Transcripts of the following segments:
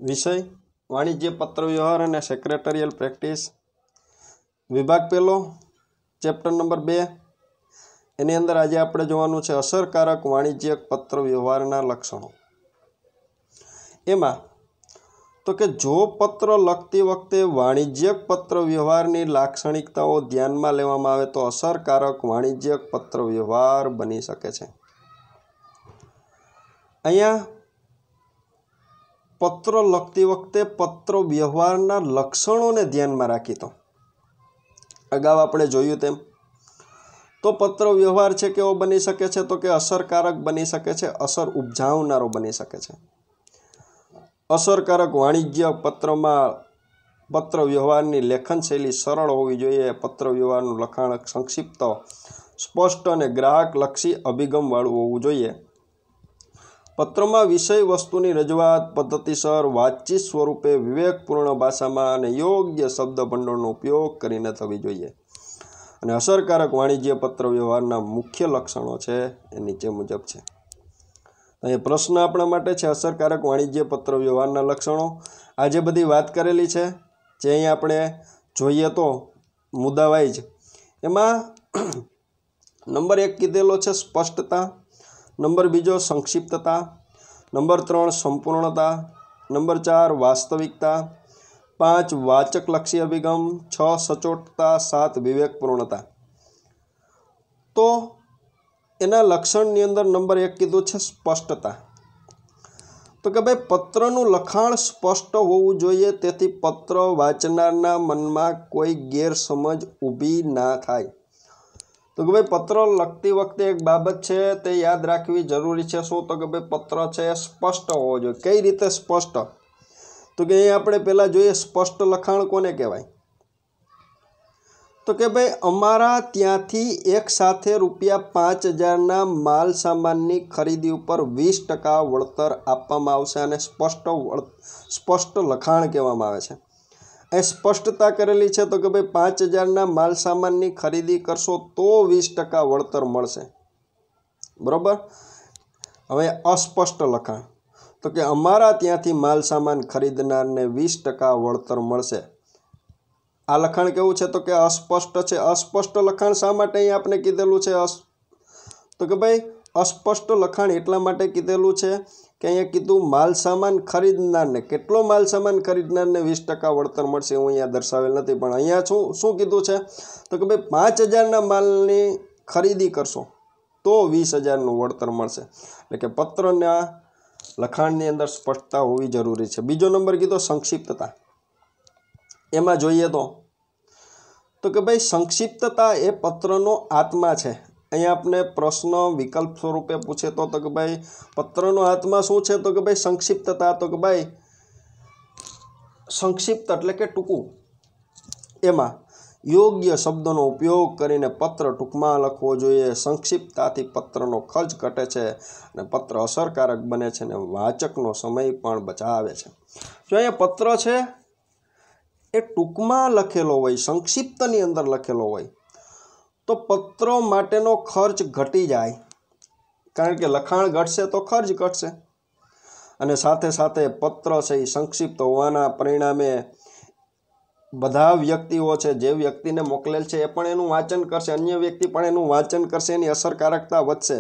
વિષય વાણિજ્ય પત્ર વ્યવહાર અને સેક્રેટરીયલ પ્રેક્ટિસ, વિભાગ પહેલો, ચેપ્ટર નંબર 2. એની અંદર આજે આપણે જોવાનું છે અસરકારક વાણિજ્યક પત્ર વ્યવહારના લક્ષણો. એમાં તો કે જો પત્ર લખતી વખતે વાણિજ્યક પત્ર વ્યવહારની લાક્ષણિકતાઓ ધ્યાનમાં લેવામાં આવે તો અસરકારક વાણિજ્યક પત્ર વ્યવહાર બની શકે છે. અહીંયા પત્ર લખતી વખતે પત્ર વ્યવહારના લક્ષણોને ધ્યાનમાં રાખી તો અગાઉ આપણે જોયું તેમ તો પત્ર વ્યવહાર છે કેવો બની શકે છે તો કે અસરકારક બની શકે છે, અસર ઉપજાવનારો બની શકે છે. અસરકારક વાણિજ્ય પત્રમાં પત્ર વ્યવહારની લેખન શૈલી સરળ હોવી જોઈએ. પત્ર વ્યવહારનું લખાણ સંક્ષિપ્ત, સ્પષ્ટ અને ગ્રાહકલક્ષી અભિગમવાળું હોવું જોઈએ. પત્રમાં વિષય વસ્તુની રજૂઆત પદ્ધતિસર, વાતચીત સ્વરૂપે, વિવેકપૂર્ણ ભાષામાં અને યોગ્ય શબ્દભંડોળનો ઉપયોગ કરીને થવી જોઈએ. અને અસરકારક વાણિજ્ય પત્ર વ્યવહારના મુખ્ય લક્ષણો છે એ નીચે મુજબ છે. અહીં પ્રશ્ન આપણા માટે છે અસરકારક વાણિજ્ય પત્ર વ્યવહારના લક્ષણો. આજે બધી વાત કરેલી છે જે અહીં આપણે જોઈએ તો મુદ્દાવાઇઝ એમાં નંબર 1 કીધેલો છે સ્પષ્ટતા, નંબર 2 સંક્ષિપ્તતા, નંબર 3 સંપૂર્ણતા, નંબર 4 વાસ્તવિકતા, 5 વાચકલક્ષી અભિગમ, 6 સચોટતા, 7 વિવેકપૂર્ણતા. તો એના લક્ષણની અંદર નંબર 1 કીધું છે સ્પષ્ટતા. તો કે ભાઈ પત્રનું લખાણ સ્પષ્ટ હોવું જોઈએ, તેથી પત્ર વાંચનારના મનમાં કોઈ ગેરસમજ ઊભી ના થાય. તો કે ભાઈ પત્ર લખતી વખતે એક બાબત છે તે યાદ રાખવી જરૂરી છે. શું? તો કે ભાઈ પત્ર છે એ સ્પષ્ટ હોવો જોઈએ. કઈ રીતે સ્પષ્ટ? તો કે અહીં આપણે પહેલાં જોઈએ સ્પષ્ટ લખાણ કોને કહેવાય? તો કે ભાઈ અમારા ત્યાંથી એક સાથે ₹5,000ના માલ સામાનની ખરીદી ઉપર 20% વળતર આપવામાં આવશે અને સ્પષ્ટ લખાણ કહેવામાં આવે છે. એ સ્પષ્ટતા કરેલી છે તો કે ભાઈ 5,000ના માલ સામાનની ખરીદી કરશો તો 20% વળતર મળશે. બરોબર. હવે અસ્પષ્ટ લખાણ તો કે અમારા ત્યાંથી માલ સામાન ખરીદનારને 20% વળતર મળશે. આ લખાણ કેવું છે તો કે અસ્પષ્ટ છે. અસ્પષ્ટ લખાણ શા માટે અહીં આપણે કીધેલું છે? તો કે ભાઈ અસ્પષ્ટ લખાણ એટલા માટે કીધેલું છે કે અહીંયા કીધું માલ સામાન ખરીદનારને, કેટલો માલ સામાન ખરીદનારને 20% વળતર મળશે એવું અહીંયા દર્શાવેલ નથી. પણ અહીંયા શું કીધું છે તો કે ભાઈ 5,000ના માલની ખરીદી કરશો તો 20,000નું વળતર મળશે. એટલે કે પત્રના લખાણની અંદર સ્પષ્ટતા હોવી જરૂરી છે. બીજો નંબર કીધો સંક્ષિપ્તતા. એમાં જોઈએ તો કે ભાઈ સંક્ષિપ્તતા એ પત્રનો આત્મા છે. અહીંયા આપણે પ્રશ્ન વિકલ્પ સ્વરૂપે પૂછે તો કે ભાઈ પત્રનો આત્મા શું છે? તો કે ભાઈ સંક્ષિપ્તતા. તો કે ભાઈ સંક્ષિપ્ત એટલે કે ટૂંકું. એમાં યોગ્ય શબ્દોનો ઉપયોગ કરીને પત્ર ટૂંકમાં લખવો જોઈએ. સંક્ષિપ્તતાથી પત્રનો ખર્ચ ઘટે છે અને પત્ર અસરકારક બને છે અને વાચકનો સમય પણ બચાવે છે. જો અહીંયા પત્ર છે એ ટૂંકમાં લખેલો હોય, સંક્ષિપ્તની અંદર લખેલો હોય તો પત્ર માટેનો ખર્ચ ઘટી જાય. કારણ કે લખાણ ઘટશે તો ખર્ચ ઘટશે. અને સાથે સાથે પત્ર છે એ સંક્ષિપ્ત હોવાના પરિણામે બધા વ્યક્તિઓ છે જે વ્યક્તિને મોકલેલ છે એ પણ એનું વાંચન કરશે, અન્ય વ્યક્તિ પણ એનું વાંચન કરશે, એની અસરકારકતા વધશે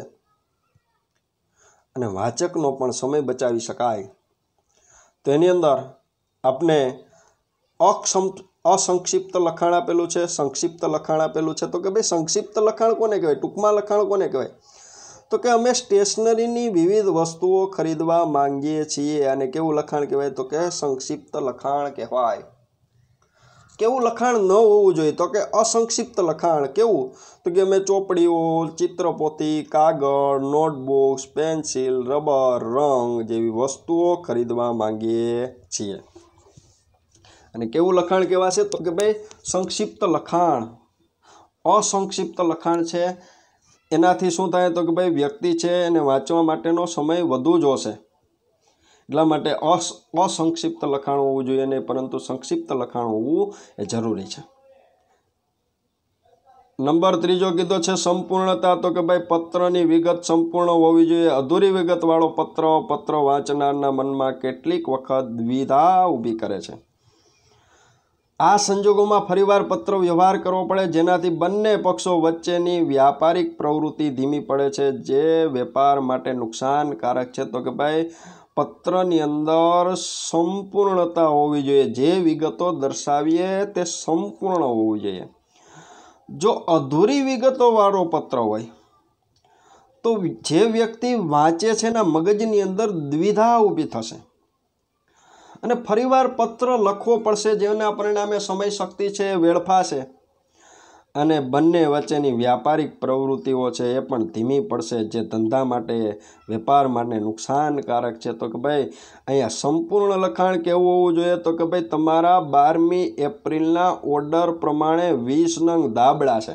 અને વાચકનો પણ સમય બચાવી શકાય. તો એની અંદર આપણે અસંક્ષિપ્ત લખાણ આપેલું છે, સંક્ષિપ્ત લખાણ આપેલું છે. તો કે ભાઈ સંક્ષિપ્ત લખાણ કોને કહેવાય? ટૂંકમાં લખાણ કોને કહેવાય? તો કે અમે સ્ટેશનરીની વિવિધ વસ્તુઓ ખરીદવા માંગીએ છીએ અને કેવું લખાણ કહેવાય? તો કે સંક્ષિપ્ત લખાણ કહેવાય. કેવું લખાણ ન હોવું જોઈએ? તો કે અસંક્ષિપ્ત લખાણ. કેવું? તો કે અમે ચોપડીઓ, ચિત્રપોથી, કાગળ, નોટબુક્સ, પેન્સિલ, રબર, રંગ જેવી વસ્તુઓ ખરીદવા માંગીએ છીએ. અને કેવું લખાણ કહેવાશે? તો કે ભાઈ સંક્ષિપ્ત લખાણ. અસંક્ષિપ્ત લખાણ છે એનાથી શું થાય? તો કે ભાઈ વ્યક્તિ છે એને વાંચવા માટેનો સમય વધુ જોશે. એટલા માટે અસંક્ષિપ્ત લખાણ હોવું જોઈએ નહીં, પરંતુ સંક્ષિપ્ત લખાણ હોવું એ જરૂરી છે. નંબર ત્રીજો કીધો છે સંપૂર્ણતા, તો કે ભાઈ પત્રની વિગત સંપૂર્ણ હોવી જોઈએ. અધૂરી વિગતવાળો પત્ર વાંચનારના મનમાં કેટલીક વખત દ્વિધા ઊભી કરે છે. આ સંજોગોમાં ફરીવાર પત્ર વ્યવહાર કરવો પડે, જેનાથી બંને પક્ષો વચ્ચેની વ્યાપારિક પ્રવૃત્તિ ધીમી પડે છે, જે વેપાર માટે નુકસાનકારક છે. તો કે ભાઈ પત્રની અંદર સંપૂર્ણતા હોવી જોઈએ, જે વિગતો દર્શાવીએ તે સંપૂર્ણ હોવું જોઈએ. જો અધૂરી વિગતોવાળો પત્ર હોય તો જે વ્યક્તિ વાંચે છે એના મગજની અંદર દ્વિધા ઊભી થશે અને ફરીવાર પત્ર લખવો પડશે, જેના પરિણામે સમય શક્તિ છે એ વેડફાશે અને બંને વચ્ચેની વ્યાપારિક પ્રવૃત્તિઓ છે એ પણ ધીમી પડશે, જે ધંધા માટે વેપાર માટે નુકસાનકારક છે. તો કે ભાઈ અહીંયા સંપૂર્ણ લખાણ કેવું હોવું જોઈએ? તો કે ભાઈ તમારા 12મી એપ્રિલના ઓર્ડર પ્રમાણે 20 નંગ ધાબળા છે,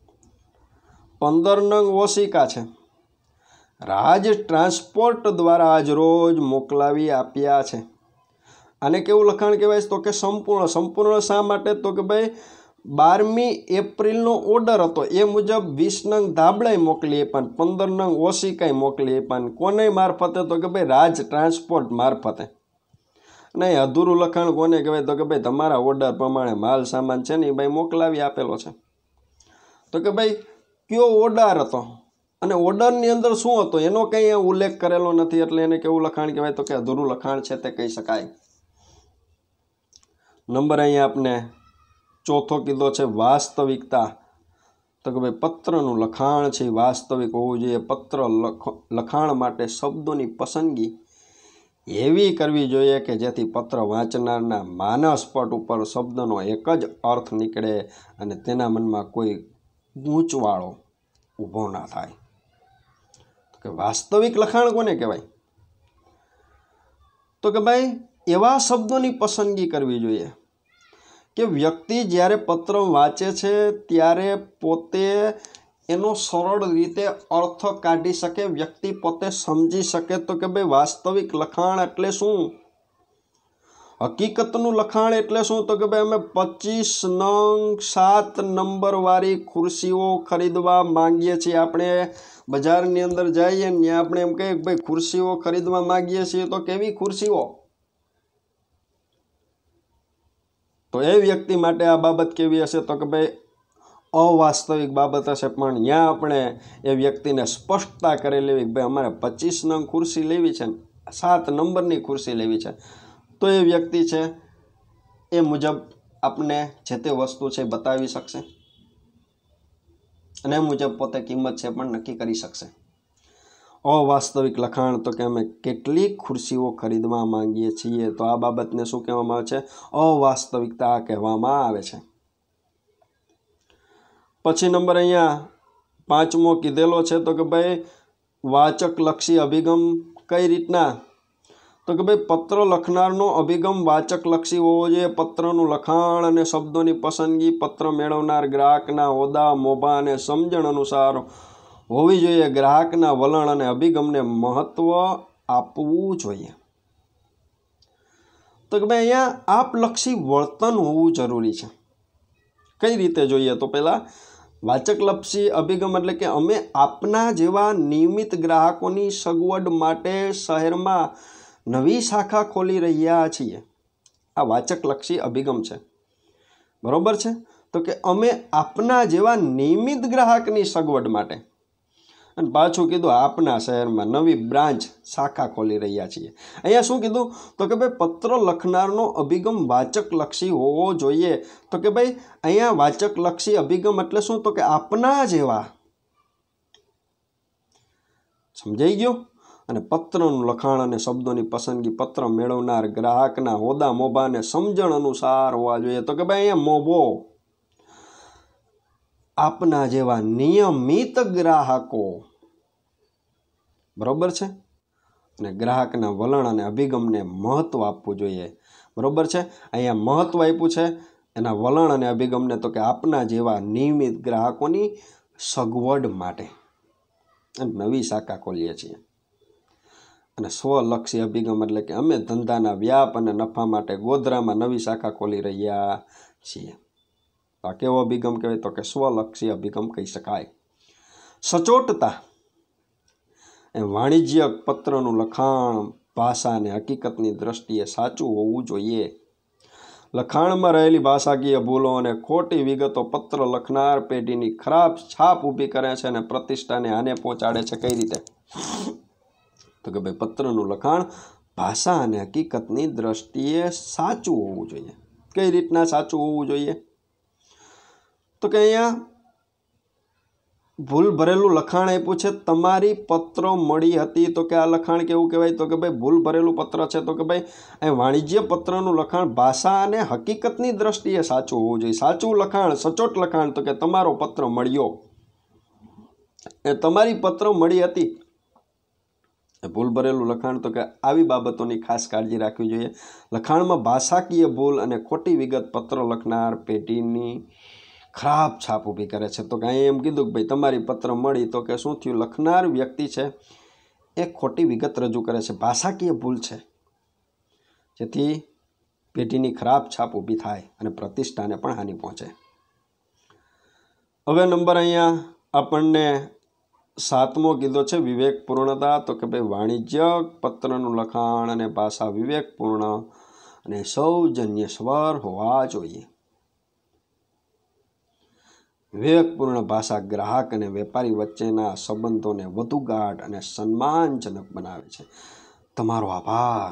15 નંગ ઓશિકા છે, રાજ ટ્રાન્સપોર્ટ દ્વારા આજ રોજ મોકલાવી આપ્યા છે. આને કેવું લખાણ કહેવાય? તો કે સંપૂર્ણ. સંપૂર્ણ શા માટે? તો કે ભાઈ 12મી એપ્રિલનો ઓર્ડર હતો એ મુજબ 20 નંગ ધાબળાઈ મોકલી આપ્યા, 15 નંગ ઓશિકાઈ મોકલી આપ્યા. કોને મારફતે? તો કે ભાઈ રાજ ટ્રાન્સપોર્ટ મારફતે. અને અધૂરું લખાણ કોને કહેવાય? તો કે ભાઈ તમારા ઓર્ડર પ્રમાણે માલ સામાન છે ને એ ભાઈ મોકલાવી આપેલો છે. તો કે ભાઈ કયો ઓર્ડર હતો અને ઓર્ડરની અંદર શું હતો એનો કંઈ ઉલ્લેખ કરેલો નથી, એટલે એને કેવું લખાણ કહેવાય? તો કે અધૂરું લખાણ છે તે કહી શકાય. નંબર અહીંયા આપને ચોથો કીધો છે વાસ્તવિકતા. તો કે ભાઈ પત્રનું લખાણ છે વાસ્તવિક હોવું જોઈએ. પત્ર લખાણ માટે શબ્દોની પસંદગી એવી કરવી જોઈએ કે જેથી પત્ર વાંચનારના માનસપટ ઉપર શબ્દનો એક જ અર્થ નીકળે અને તેના મનમાં કોઈ ગૂંચવાળો ઊભો ના થાય. તો કે વાસ્તવિક લખાણ કોને કહેવાય? તો કે ભાઈ એવા શબ્દોની પસંદગી કરવી જોઈએ કે વ્યક્તિ જ્યારે પત્ર વાંચે છે ત્યારે પોતે એનો સરળ રીતે અર્થ કાઢી શકે, વ્યક્તિ પોતે સમજી શકે. તો કે ભાઈ વાસ્તવિક લખાણ એટલે શું? હકીકતનું લખાણ એટલે શું? તો કે ભાઈ અમે 25 નંગ 7 નંબરવાળી ખુરશીઓ ખરીદવા માંગીએ છીએ. આપણે બજારની અંદર જઈએ ને ત્યાં આપણે એમ કહીએ કે ભાઈ ખુરશીઓ ખરીદવા માંગીએ છીએ, તો કેવી ખુરશીઓ? તો એ વ્યક્તિ માટે આ બાબત કેવી હશે? તો કે ભાઈ અવાસ્તવિક બાબત હશે. પણ ત્યાં આપણે એ વ્યક્તિને સ્પષ્ટતા કરેલી કે ભાઈ અમારે 25 નંગ ખુરશી લેવી છે, 7 નંબરની ખુરશી લેવી છે, તો એ વ્યક્તિ છે એ મુજબ આપને જે તે વસ્તુ છે બતાવી શકશે અને એ મુજબ પોતે કિંમત છે પણ નક્કી કરી શકશે. અવાસ્તવિક લખાણ તો કે અમે કેટલીક ખુરશીઓ ખરીદવા માંગીએ છીએ, તો આ બાબતને શું કહેવામાં આવે છે? અવાસ્તવિકતા કહેવામાં આવે છે. પછી નંબર અહીંયા 5મો કીધેલો છે. તો કે ભાઈ વાચકલક્ષી અભિગમ કઈ રીતના? તો કે ભાઈ પત્ર લખનારનો અભિગમ વાચકલક્ષી હોવો જોઈએ. પત્રનું લખાણ અને શબ્દોની પસંદગી પત્ર મેળવનાર ગ્રાહકના હોદ્દા, મોભા અને સમજણ અનુસાર હોવી જોઈએ. ગ્રાહકના વલણ અને અભિગમને મહત્વ આપવું જોઈએ. તો કે ભાઈ અહીંયા આપલક્ષી વર્તન હોવું જરૂરી છે. કઈ રીતે જોઈએ? તો પહેલાં વાચકલક્ષી અભિગમ એટલે કે અમે આપના જેવા નિયમિત ગ્રાહકોની સગવડ માટે શહેરમાં નવી શાખા ખોલી રહ્યા છીએ. આ વાચકલક્ષી અભિગમ છે, બરોબર છે? તો કે અમે આપના જેવા નિયમિત ગ્રાહકની સગવડ માટે, અને પાછું કીધું આપના શહેરમાં નવી બ્રાન્ચ શાખા ખોલી રહ્યા છીએ. અહીંયા શું કીધું? તો કે ભાઈ પત્ર લખનારનો અભિગમ વાચકલક્ષી હોવો જોઈએ. તો કે ભાઈ અહીંયા વાચકલક્ષી અભિગમ એટલે શું? તો કે આપના જેવા. સમજાઈ ગયું? અને પત્રનું લખાણ અને શબ્દોની પસંદગી પત્ર મેળવનાર ગ્રાહકના હોદ્દા, મોભા અને સમજણ અનુસાર હોવા જોઈએ. તો કે ભાઈ અહીંયા મોભો આપના જેવા નિયમિત ગ્રાહકો, બરોબર છે? અને ગ્રાહકના વલણ અને અભિગમને મહત્વ આપવું જોઈએ, બરોબર છે? અહીંયા મહત્વ આપ્યું છે એના વલણ અને અભિગમને, તો કે આપના જેવા નિયમિત ગ્રાહકોની સગવડ માટે નવી શાખા ખોલીએ છીએ. અને સ્વલક્ષી અભિગમ એટલે કે અમે ધંધાના વ્યાપ અને નફા માટે ગોધરામાં નવી શાખા ખોલી રહ્યા છીએ. તો આ કેવો અભિગમ કહેવાય? તો કે સ્વલક્ષી અભિગમ કહી શકાય. સચોટતા એ વાણિજ્યક પત્રનું લખાણ ભાષા અને હકીકતની દ્રષ્ટિએ સાચું હોવું જોઈએ. લખાણમાં રહેલી ભાષાકીય ભૂલો અને ખોટી વિગતો પત્ર લખનાર પેઢીની ખરાબ છાપ ઊભી કરે છે અને પ્રતિષ્ઠાને હાનિ પહોંચાડે છે. કઈ રીતે? તો કે ભાઈ પત્રનું લખાણ ભાષા અને હકીકતની દ્રષ્ટિએ સાચું હોવું જોઈએ. કઈ રીતના સાચું હોવું જોઈએ? તો કે અહીંયા ભૂલ ભરેલું લખાણ આપ્યું છે. તમારી પત્ર મળી હતી. તો કે આ લખાણ કેવું કહેવાય? તો કે ભાઈ ભૂલ ભરેલું પત્ર છે. તો કે ભાઈ અહીં વાણિજ્ય પત્રનું લખાણ ભાષા અને હકીકતની દ્રષ્ટિએ સાચું હોવું જોઈએ. સાચું લખાણ, સચોટ લખાણ. તો કે તમારો પત્ર મળ્યો, એ તમારી પત્ર મળી હતી. ભૂલ ભરેલું લખાણ. તો કે આવી બાબતોની ખાસ કાળજી રાખવી જોઈએ. લખાણમાં ભાષાકીય ભૂલ અને ખોટી વિગત પત્ર લખનાર પેઢીની ખરાબ છાપ ઊભી કરે છે. તો કે અહીં એમ કીધું કે ભાઈ તમારી પત્ર મળી. તો કે શું થયું? લખનાર વ્યક્તિ છે એ ખોટી વિગત રજૂ કરે છે, ભાષાકીય ભૂલ છે, જેથી પેઢીની ખરાબ છાપ ઊભી થાય અને પ્રતિષ્ઠાને પણ હાનિ પહોંચે. હવે નંબર અહીંયા આપણને 7મો કીધો છે વિવેકપૂર્ણતા. તો કે ભાઈ વાણિજ્યક પત્રનું લખાણ અને ભાષા વિવેકપૂર્ણ અને સૌજન્ય સ્વર હોવા જોઈએ. વિવેકપૂર્ણ ભાષા ગ્રાહક અને વેપારી વચ્ચેના સંબંધોને વધુ ગાઢ અને સન્માનજનક બનાવે છે. તમારો આભાર.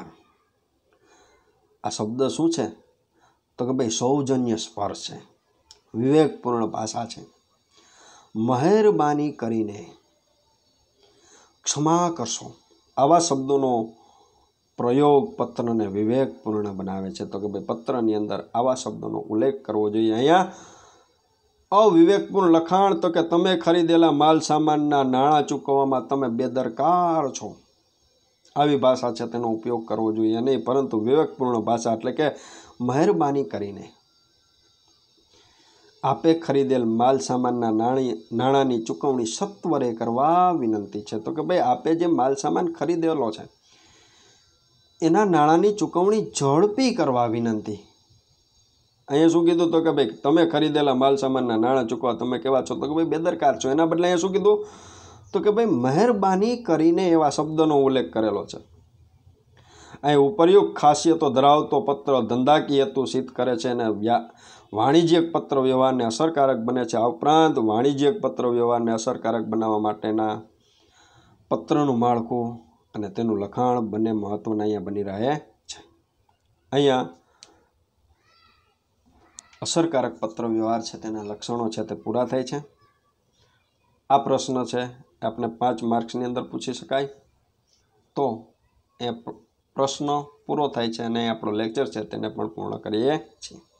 આ શબ્દ શું છે? તો કે ભાઈ સૌજન્ય સ્વર છે, વિવેકપૂર્ણ ભાષા છે. મહેરબાની કરીને, ક્ષમા કરશો, આવા શબ્દોનો પ્રયોગ પત્રને વિવેકપૂર્ણ બનાવે છે. તો કે ભાઈ પત્રની અંદર આવા શબ્દોનો ઉલ્લેખ કરવો જોઈએ. અહીંયા અવિવેકપૂર્ણ લખાણ. તો કે તમે ખરીદેલા માલ સામાનના નાણાં ચૂકવવામાં તમે બેદરકાર છો, આવી ભાષા છે તેનો ઉપયોગ કરવો જોઈએ નહીં. પરંતુ વિવેકપૂર્ણ ભાષા એટલે કે મહેરબાની કરીને આપે ખરીદેલ માલ સામાનના નાણાંની ચૂકવણી સત્વરે કરવા વિનંતી છે. તો કે ભાઈ આપે જે માલ સામાન ખરીદેલો છે એના નાણાંની ચૂકવણી ઝડપી કરવા વિનંતી. અહીંયા શું કીધું? તો કે ભાઈ તમે ખરીદેલા માલ સામાનના નાણાં ચૂકવા તમે કેવા છો? તો કે ભાઈ બેદરકાર છો. એના બદલે અહીંયા શું કીધું? તો કે ભાઈ મહેરબાની કરીને એવા શબ્દનો ઉલ્લેખ કરેલો છે. અહીં ઉપરયુક્ત ખાસિયતો ધરાવતો પત્ર ધંધાકીય હેતુ સિદ્ધ કરે છે અને વાણિજ્યક પત્ર વ્યવહારને અસરકારક બને છે. આ ઉપરાંત વાણિજ્યક પત્ર વ્યવહારને અસરકારક બનાવવા માટેના પત્રનું માળખું અને તેનું લખાણ બંને મહત્વના અહીંયા બની રહે છે. અહીંયા અસરકારક પત્ર વ્યવહાર છે તેના લક્ષણો છે તે પૂરા થાય છે. આ પ્રશ્ન છે આપણે 5 માર્ક્સની અંદર પૂછી શકાય. તો એ પ્રશ્ન પૂરો થાય છે અને આપણો લેક્ચર છે તેને પણ પૂર્ણ કરીએ છીએ.